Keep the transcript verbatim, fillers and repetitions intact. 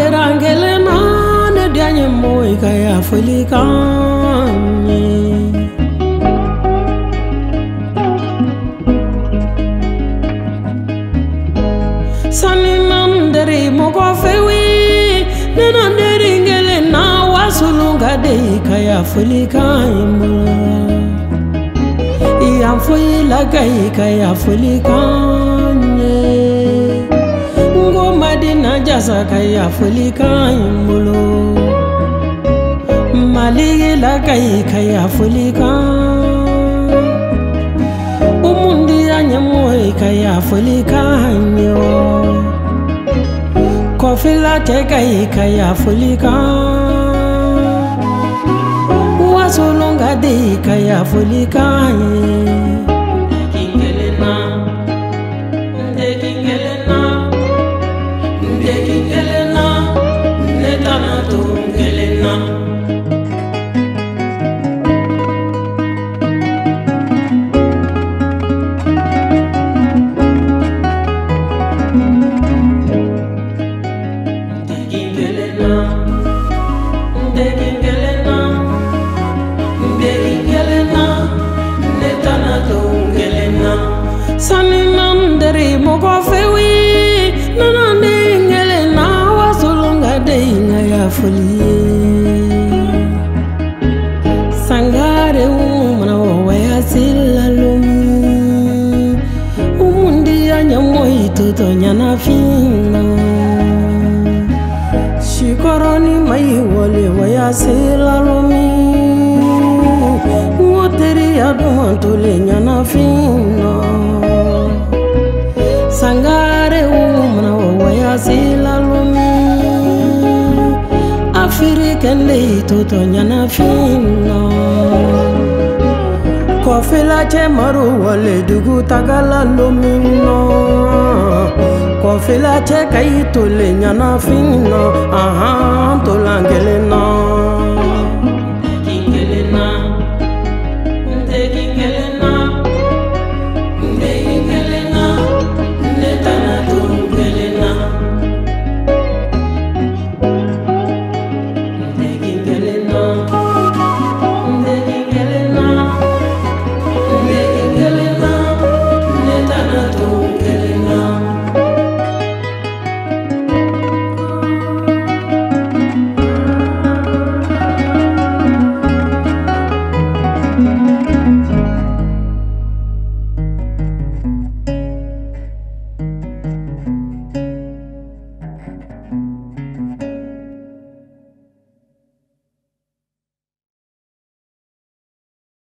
Rangelena ne dianye moi kaya fulikanye Sani nandere moko fewi ne nandere ngele na wasulunga de kaya fulikanye Iyam fuila kaya kaya fulikanye Madina jasa kaya fulikanye mulo Maligi la kaya kaya fulikanye Umundi anyemoy kaya fulikanye Kofila te kaya kaya fulikanye Wasolonga de kaya fulikanye Sani nandere moko fewi nanande ngele na wasulunga de ngaya fulie Sangare umana waya silalumi Umundi anyamoi toto nyana fina Shikoroni mai wale waya silalumi Ngoteri aduantule nyana fina Sangare umana waya silalumi African lei toto nyana fina Kofila che maru wale dugu tagala lumino Kofila che kai tole nyana fina Aha tolangele no